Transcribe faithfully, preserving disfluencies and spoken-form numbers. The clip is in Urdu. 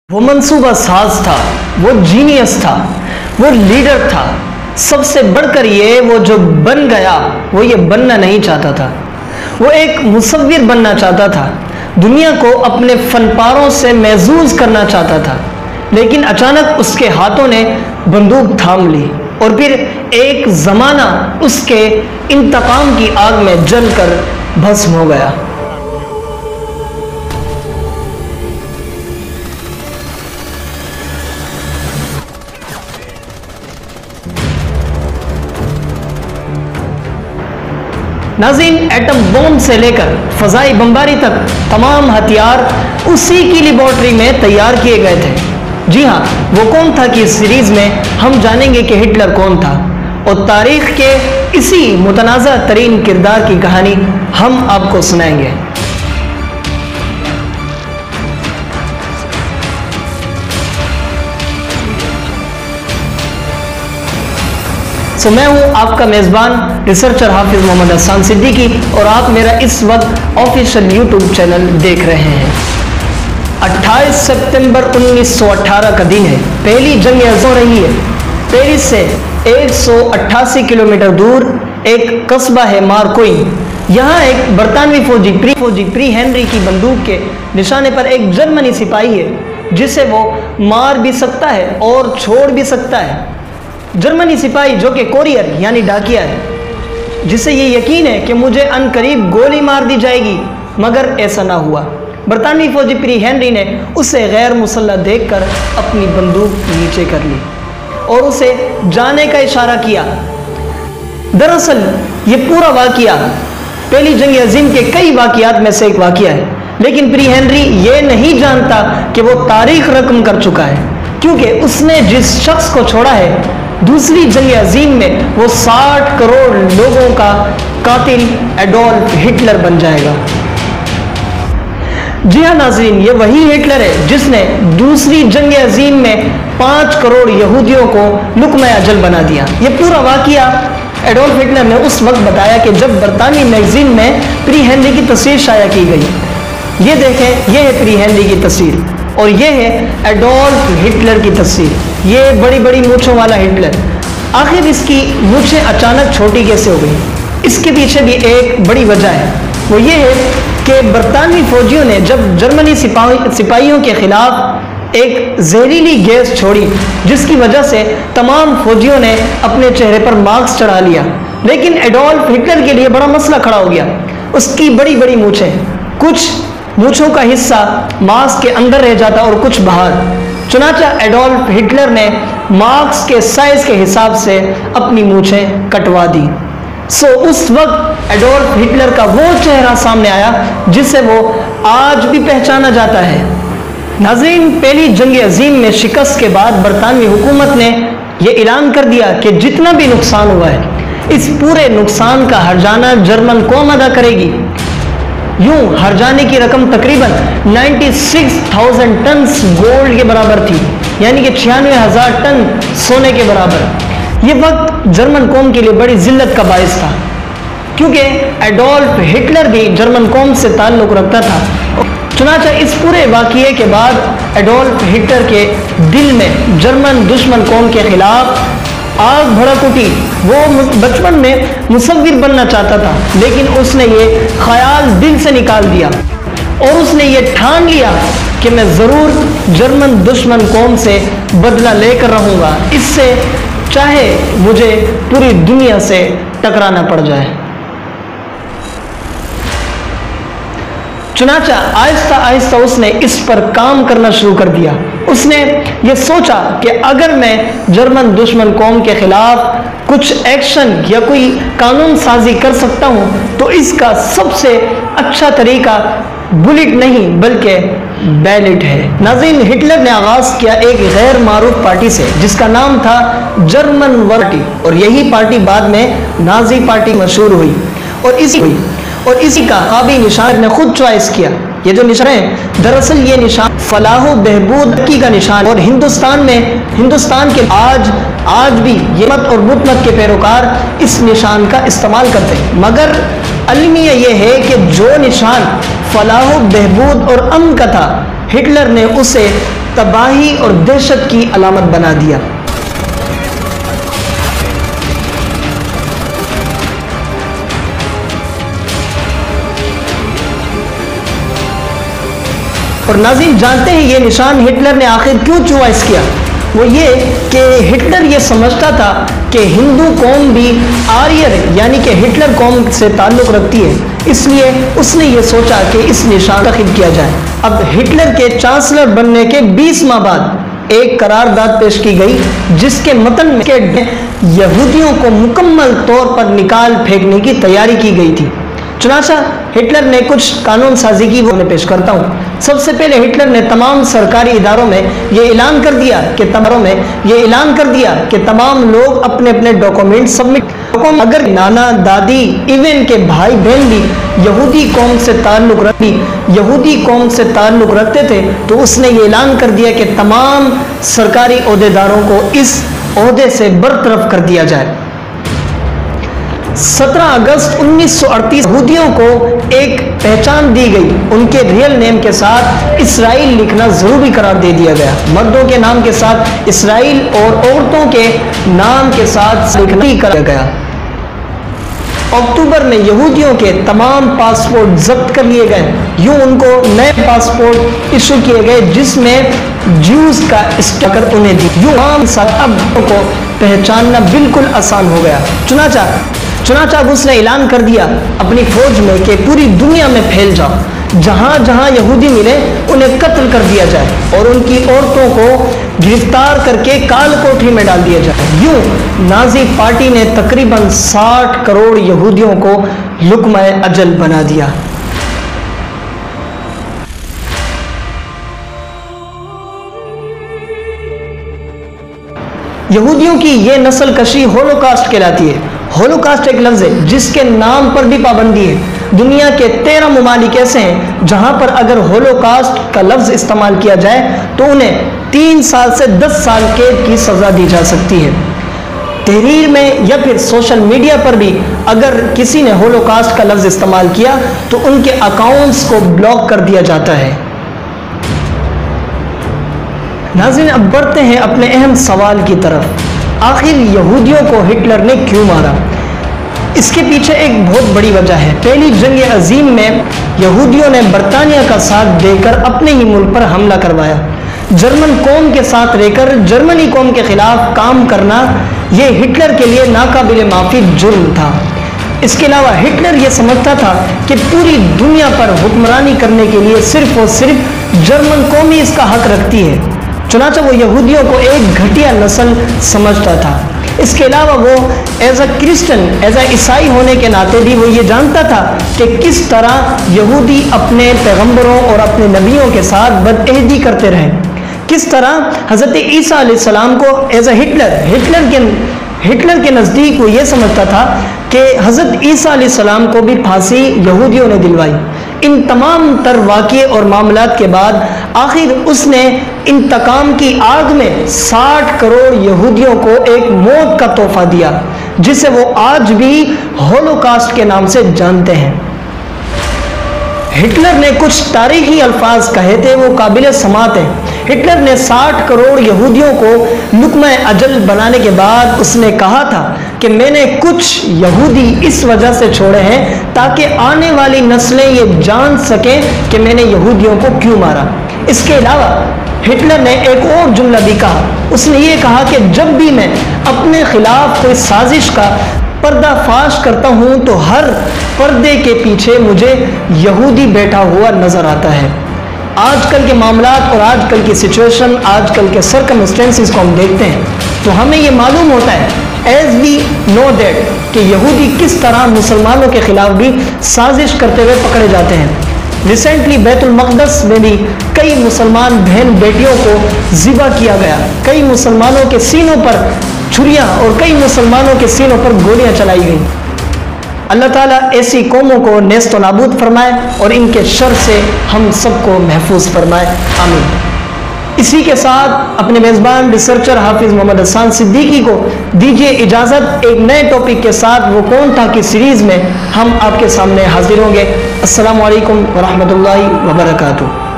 وہ منصوبہ ساز تھا، وہ جینیس تھا، وہ لیڈر تھا۔ سب سے بڑھ کر یہ وہ جو بن گیا وہ یہ بننا نہیں چاہتا تھا، وہ ایک مصور بننا چاہتا تھا، دنیا کو اپنے فن پاروں سے محظوظ کرنا چاہتا تھا۔ لیکن اچانک اس کے ہاتھوں نے بندوق تھام لی اور پھر ایک زمانہ اس کے انتقام کی آگ میں جل کر بھسم ہو گیا۔ ناظرین، ایٹم بم سے لے کر فضائی بمباری تک تمام ہتھیار اسی کی لیبارٹری میں تیار کیے گئے تھے۔ جی ہاں، وہ کون تھا کہ اس سیریز میں ہم جانیں گے کہ ہٹلر کون تھا، اور تاریخ کے اسی متنازع ترین کردار کی کہانی ہم آپ کو سنائیں گے۔ سو میں ہوں آپ کا میزبان ریسرچر حافظ محمد حسان صدیقی، اور آپ میرا اس وقت آفیشیل یوٹیوب چینل دیکھ رہے ہیں۔ اٹھائیس ستمبر انیس سو اٹھارہ کا دن ہے، پہلی جنگ عظیم رہی ہے۔ پیرس سے ایک سو اٹھاسی کلومیٹر دور ایک قصبہ ہے مارکوئی، یہاں ایک برطانوی فوجی پری فوجی پری ہنری کی بندوق کے نشانے پر ایک جرمنی سپاہی ہے جسے وہ مار بھی سکتا ہے اور چھوڑ بھی سکتا ہے۔ جرمنی سپاہی جو کہ کوریئر یعنی ڈاکیا ہے، جسے یہ یقین ہے کہ مجھے ان قریب گولی مار دی جائے گی، مگر ایسا نہ ہوا۔ برطانوی فوجی پری ہنری نے اسے غیر مسلح دیکھ کر اپنی بندوق نیچے کر لی اور اسے جانے کا اشارہ کیا۔ دراصل یہ پورا واقعہ پہلی جنگ عظیم کے کئی واقعات میں سے ایک واقعہ ہے، لیکن پری ہنری یہ نہیں جانتا کہ وہ تاریخ رقم کر چکا ہے، کیونکہ اس نے جس شخص کو چھوڑا ہے دوسری جنگ عظیم میں وہ ساٹھ کروڑ لوگوں کا قاتل ایڈولف ہٹلر بن جائے گا۔ جی ہاں ناظرین، یہ وہی ہٹلر ہے جس نے دوسری جنگ عظیم میں پانچ کروڑ یہودیوں کو لقمہ اجل بنا دیا۔ یہ پورا واقعہ ایڈولف ہٹلر نے اس وقت بتایا کہ جب برطانوی میگزین میں پری ہنری کی تصویر شائع کی گئی۔ یہ دیکھیں، یہ ہے پری ہنری کی تصویر، اور یہ ہے ایڈولف ہٹلر کی تصویر۔ یہ بڑی بڑی مونچھوں والا ہٹلر، آخر اس کی مونچھیں اچانک چھوٹی کیسے ہو گئی؟ اس کے پیچھے بھی ایک بڑی وجہ ہے، وہ یہ ہے کہ برطانوی فوجیوں نے جب جرمنی سپاہیوں کے خلاف ایک زہریلی گیس چھوڑی، جس کی وجہ سے تمام فوجیوں نے اپنے چہرے پر ماسک چڑھا لیا، لیکن ایڈولف ہٹلر کے لیے بڑا مسئلہ کھڑا ہو گیا۔ اس کی بڑی بڑی مونچھیں، کچھ مونچھوں کا حصہ ماسک کے اندر رہ جاتا اور کچھ باہر۔ چنانچہ ایڈولف ہٹلر نے ماسک کے سائز کے حساب سے اپنی مونچھیں کٹوا دی۔ سو اس وقت ایڈولف ہٹلر کا وہ چہرہ سامنے آیا جسے وہ آج بھی پہچانا جاتا ہے۔ ناظرین، پہلی جنگ عظیم میں شکست کے بعد برطانوی حکومت نے یہ اعلان کر دیا کہ جتنا بھی نقصان ہوا ہے اس پورے نقصان کا ہرجانہ جرمن قوم ادا کرے گی۔ یوں ہرجانے کی رقم تقریباً ninety six thousand tons gold کے برابر تھی، یعنی کہ چھیانوے ہزار ٹن سونے کے برابر۔ یہ وقت جرمن قوم کے لیے بڑی ذلت کا باعث تھا، کیونکہ ایڈولف ہٹلر بھی جرمن قوم سے تعلق رکھتا تھا۔ چنانچہ اس پورے واقعے کے بعد ایڈولف ہٹلر کے دل میں جرمن دشمن قوم کے خلاف آگ بھڑک اٹھی۔ وہ بچپن میں مصور بننا چاہتا تھا، لیکن اس نے یہ خیال دل سے نکال دیا اور اس نے یہ ٹھان لیا کہ میں ضرور جرمن دشمن قوم سے بدلہ لے کر رہوں گا، اس سے چاہے مجھے پوری دنیا سے ٹکرانا پڑ جائے۔ چنانچہ آہستہ آہستہ اس نے اس پر کام کرنا شروع کر دیا۔ اس نے یہ سوچا کہ اگر میں جرمن دشمن قوم کے خلاف کچھ ایکشن یا کوئی قانون سازی کر سکتا ہوں تو اس کا سب سے اچھا طریقہ بلٹ نہیں بلکہ بیلٹ ہے۔ ناظرین، ہٹلر نے آغاز کیا ایک غیر معروف پارٹی سے جس کا نام تھا جرمن پارٹی، اور یہی پارٹی بعد میں نازی پارٹی مشہور ہوئی، اور اسی ہوئی اور اسی کا آبی نشان نے خود چوائس کیا۔ یہ جو نشان ہے دراصل یہ نشان فلاح و بہبود کی کا نشان، اور ہندوستان میں ہندوستان کے آج آج بھی یہ مت اور بت مت کے پیروکار اس نشان کا استعمال کرتے ہیں، مگر المیہ یہ ہے کہ جو نشان فلاح و بہبود اور امن کا تھا، ہٹلر نے اسے تباہی اور دہشت کی علامت بنا دیا۔ اور ناظرین جانتے ہیں یہ نشان ہٹلر نے آخر کیوں چوائس کیا؟ وہ یہ کہ ہٹلر یہ سمجھتا تھا کہ ہندو قوم بھی آریہ یعنی کہ ہٹلر قوم سے تعلق رکھتی ہے، اس لیے اس نے یہ سوچا کہ اس نشان کا منتخب کیا جائے۔ اب ہٹلر کے چانسلر بننے کے بیس ماہ بعد ایک قرارداد پیش کی گئی جس کے متن میں یہودیوں کو مکمل طور پر نکال پھینکنے کی تیاری کی گئی تھی۔ چنانچہ ہٹلر نے کچھ قانون سازی کی، وہ میں پیش کرتا ہوں۔ سب سے پہلے ہٹلر نے تمام سرکاری اداروں میں یہ اعلان کر دیا کہ تمام میں یہ اعلان کر دیا کہ تمام لوگ اپنے اپنے ڈاکومنٹ سبمٹ، اگر نانا دادی ایون کے بھائی بہن بھی یہودی قوم سے تعلق رکھتی یہودی قوم سے تعلق رکھتے تھے تو اس نے یہ اعلان کر دیا کہ تمام سرکاری عہدیداروں کو اس عہدے سے برطرف کر دیا جائے۔ سترہ اگست انیس سو اڑتیس یہودیوں کو ایک پہچان دی گئی، ان کے ریئل نیم کے ساتھ اسرائیل لکھنا ضروری قرار دے دیا گیا۔ مردوں کے نام کے ساتھ اسرائیل اور عورتوں کے نام کے ساتھ لکھنا ہی کر گیا۔ اکتوبر میں یہودیوں کے تمام پاسپورٹ ضبط کر لیے گئے، یوں ان کو نئے پاسپورٹ ایشو کیے گئے جس میں جیوز کا اسٹیکر انہیں دی، یوں عام اب کو پہچاننا بالکل آسان ہو گیا۔ چنانچہ چنانچہ اب اس نے اعلان کر دیا اپنی فوج میں کہ پوری دنیا میں پھیل جاؤ، جہاں جہاں یہودی ملے انہیں قتل کر دیا جائے اور ان کی عورتوں کو گرفتار کر کے کال کوٹری میں ڈال دیا جائے۔ یوں نازی پارٹی نے تقریباً ساٹھ کروڑ یہودیوں کو لقمہ اجل بنا دیا۔ یہودیوں کی یہ نسل کشی ہولوکاسٹ کہلاتی ہے۔ ہولوکاسٹ ایک لفظ ہے جس کے نام پر بھی پابندی ہے۔ دنیا کے تیرہ ممالک ایسے ہیں جہاں پر اگر ہولوکاسٹ کا لفظ استعمال کیا جائے تو انہیں تین سال سے دس سال قید کی سزا دی جا سکتی ہے۔ تحریر میں یا پھر سوشل میڈیا پر بھی اگر کسی نے ہولوکاسٹ کا لفظ استعمال کیا تو ان کے اکاؤنٹس کو بلاک کر دیا جاتا ہے۔ ناظرین اب بڑھتے ہیں اپنے اہم سوال کی طرف، آخر یہودیوں کو ہٹلر نے کیوں مارا؟ اس کے پیچھے ایک بہت بڑی وجہ ہے۔ پہلی جنگ عظیم میں یہودیوں نے برطانیہ کا ساتھ دے کر اپنے ہی ملک پر حملہ کروایا۔ جرمن قوم کے ساتھ رہ کر جرمنی قوم کے خلاف کام کرنا یہ ہٹلر کے لیے ناقابل معافی جرم تھا۔ اس کے علاوہ ہٹلر یہ سمجھتا تھا کہ پوری دنیا پر حکمرانی کرنے کے لیے صرف اور صرف جرمن قوم ہی اس کا حق رکھتی ہے، چنانچہ وہ یہودیوں کو ایک گھٹیا نسل سمجھتا تھا۔ اس کے علاوہ وہ as a Christian as a عیسائی ہونے کے ناطے بھی وہ یہ جانتا تھا کہ کس طرح یہودی اپنے پیغمبروں اور اپنے نبیوں کے ساتھ بدعہدی کرتے رہے، کس طرح حضرت عیسیٰ علیہ السلام کو ایز اے ہٹلر ہٹلر کے ہٹلر کے نزدیک وہ یہ سمجھتا تھا کہ حضرت عیسیٰ علیہ السلام کو بھی پھانسی یہودیوں نے دلوائی۔ ان تمام تر واقعے اور معاملات کے بعد آخر اس نے انتقام کی آگ میں ساٹھ کروڑ یہودیوں کو ایک موت کا تحفہ دیا جسے وہ آج بھی ہولوکاسٹ کے نام سے جانتے ہیں۔ ہٹلر نے کچھ تاریخی الفاظ کہے تھے، وہ قابل سماعت ہیں۔ ہٹلر نے ساٹھ کروڑ یہودیوں کو لقمہ اجل بنانے کے بعد اس نے کہا تھا کہ میں نے کچھ یہودی اس وجہ سے چھوڑے ہیں تاکہ آنے والی نسلیں یہ جان سکیں کہ میں نے یہودیوں کو کیوں مارا۔ اس کے علاوہ ہٹلر نے ایک اور جملہ بھی کہا، اس نے یہ کہا کہ جب بھی میں اپنے خلاف کوئی سازش کا پردہ فاش کرتا ہوں تو ہر پردے کے پیچھے مجھے یہودی بیٹھا ہوا نظر آتا ہے۔ آج کل کے معاملات اور آج کل کی سچویشن، آج کل کے سرکمسٹینسز کو ہم دیکھتے ہیں تو ہمیں یہ معلوم ہوتا ہے ایز وی نو دیٹ کہ یہودی کس طرح مسلمانوں کے خلاف بھی سازش کرتے ہوئے پکڑے جاتے ہیں۔ ریسنٹلی بیت المقدس میں بھی کئی مسلمان بہن بیٹیوں کو ذبح کیا گیا، کئی مسلمانوں کے سینوں پر چھریاں اور کئی مسلمانوں کے سینوں پر گولیاں چلائی گئیں۔ اللہ تعالیٰ ایسی قوموں کو نیست و نابود فرمائے اور ان کے شر سے ہم سب کو محفوظ فرمائے، آمین۔ اسی کے ساتھ اپنے میزبان ریسرچر حافظ محمد حسان صدیقی کو دیجیے اجازت، ایک نئے ٹاپک کے ساتھ وہ کون تھا کی سیریز میں ہم آپ کے سامنے حاضر ہوں گے۔ السلام علیکم ورحمۃ اللہ وبرکاتہ۔